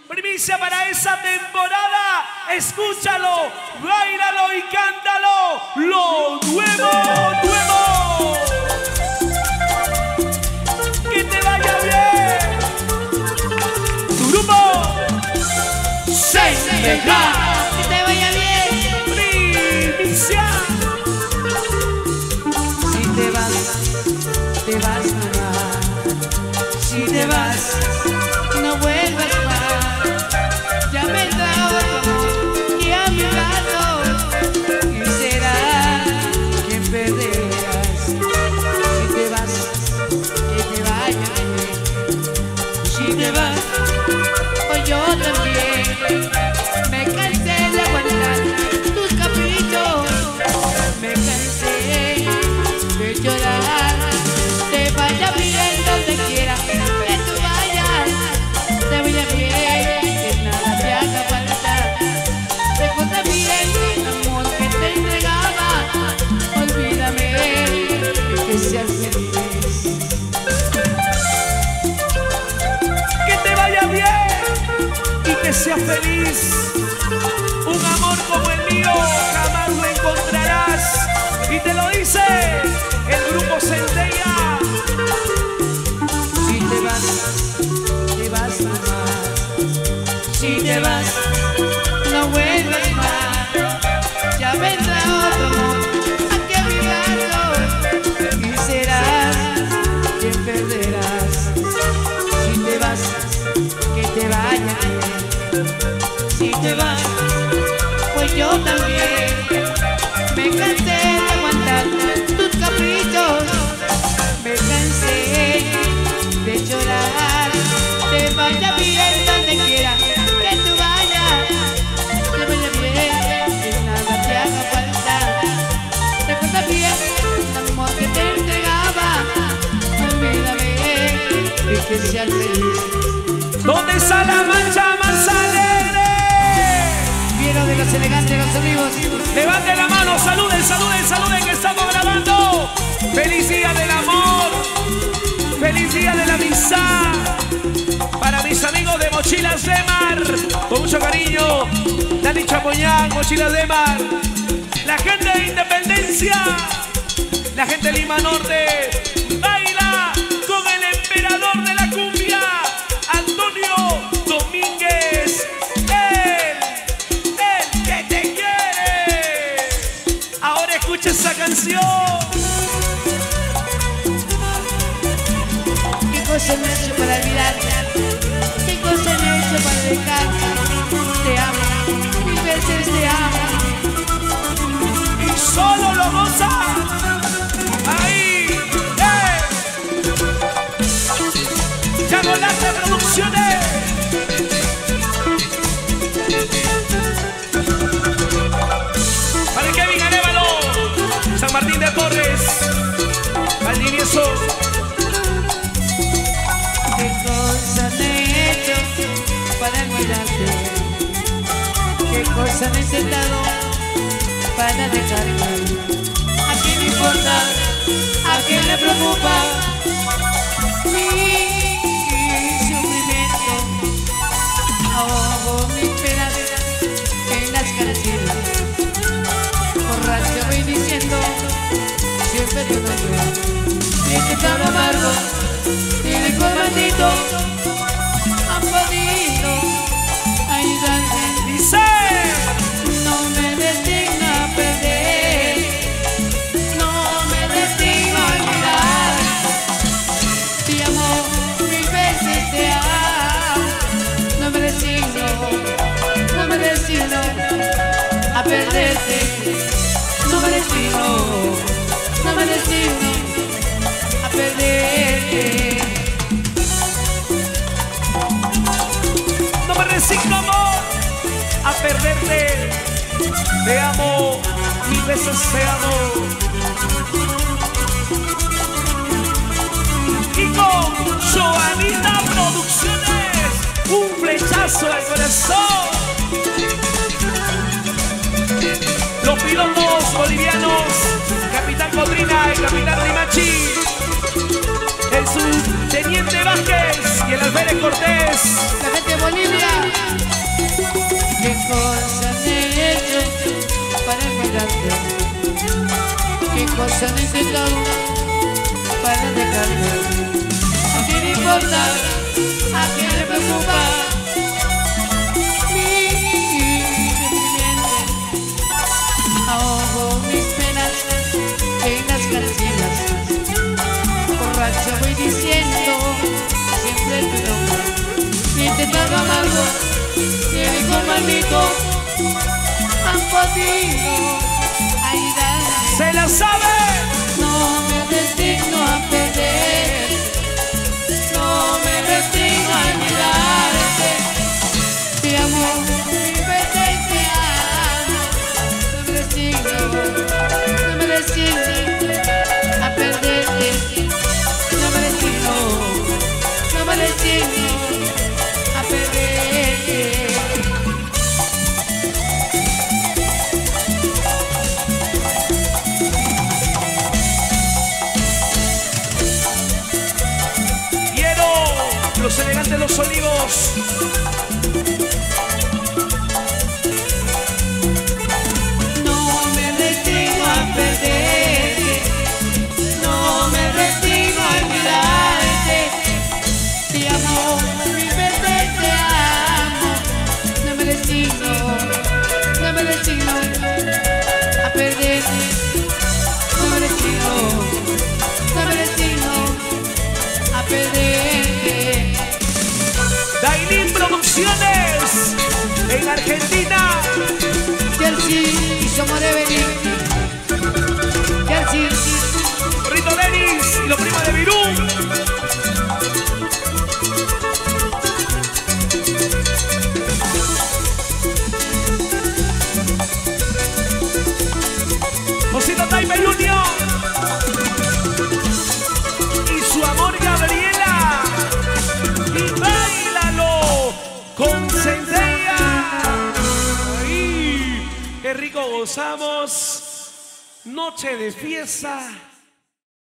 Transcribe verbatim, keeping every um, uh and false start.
Primicia para esa temporada. Escúchalo, báilalo y cántalo. Lo nuevo, nuevo. Que te vaya bien. Tu grupo. Seis Mega. Que te vaya bien. Primicia. Si te vas, te vas mamá. Si te vas, no vuelvas más. Ya vendrá otro amor y a mi lado, y será quien perderás. Si te vas, que te vaya bien. Si te vas, pues yo también. Me cansé de aguantar tus caprichos. Me cansé de llorar. Te vaya bien donde quiera que tú vayas. Te vaya bien, que nada te haga falta. Recuerda bien el amor que te entregaba. Olvídame, que seas feliz. Que te vaya bien y que seas feliz. Un amor como el mío jamás lo encontrarás. Y te lo dice el grupo Centella. Si te vas, te vas mamá. Si te vas, no vuelvas más. Ya vendrá otro amor aquí a mi lado, y serás quien perderás. Si te vas, que te vaya bien. Si te vas, pues yo también. Me cansé de aguantar tus caprichos. Me cansé de llorar. Te vaya bien donde quiera que tú vayas. Te vaya bien, que nada te haga falta. Recuerda bien el amor que te entregaba. Olvídame, y que seas feliz. ¿Dónde está la mancha más alegre? Quiero de los elegantes, los olivos. Levanten la mano, saluden, saluden, saluden, que estamos grabando. Feliz día del amor. Feliz día de la amistad. Para mis amigos de Mochilas de Mar, con mucho cariño, Dani Chapoñán, Mochilas de Mar. La gente de Independencia, la gente de Lima Norte, baila con el emperador de la cumbia, Antonio Domínguez. Él, él que te quiere. Ahora escucha esa canción. ¿Qué cosa me he hecho para olvidarte? ¿Qué cosa me he hecho para dejarte? Te amo, mil veces te amo. Y solo lo goza. Ahí, eh. Ya volaste producciones. Para Kevin Arévalo, San Martín de Porres, Valdivieso. ¿Qué cosa me he hecho para olvidarte? ¿Qué cosa me he sentado para dejarte? ¿A quién le importa? ¿A quién le preocupa mi sufrimiento? Ahogo mis penas en las canciones. Borracho voy diciendo siempre tu nombre. Y que tan amargo y licor maldito han podido ayudarme. Dice, No me destigno a perder, no me destigno a olvidar. Te amo, mil veces te amo. No me resigno, no me resigno a perderte. No me resigno, no me resigno a perderte. no me resigno, amor, a perderte. Te amo, mil veces te amo. Y con Joanita Producciones, un flechazo al corazón. Los pilotos bolivianos, Capitán Codrina y Capitán Rimachi, el subteniente Vázquez y el alférez Cortés. La gente de Bolivia. olvidarte. ¿Qué cosa he intentado para dejarte? No tiene importa, a quién le preocupa mi sentimiento. Ahogo mis penas en las canciones. Borracho voy diciendo siempre tu nombre. Si te pago amargo, si eres como maldito, han podido ayudarme. ¡Se la sabe! No me resigno a perder, no me resigno a olvidarte. Te amo, mi vez te amo. No me resigno, no me resigno a perderte. No me resigno, no me resigno a perderte. Los elegantes Los Olivos. No me resigno a perderte, no me resigno a olvidarte. Te amo, mi vez te amo. No me resigno, no me resigno a perderte. No me resigno, no me resigno a perderte. Dailin Producciones en Argentina. Jersey y somos de venir. Jersey. Rito Denis y los primos de Virú. Osito Taime Junior y su amor Gabriela. Y bailalo con Centella. ¡Ay! ¡Qué rico gozamos! Noche de fiesta.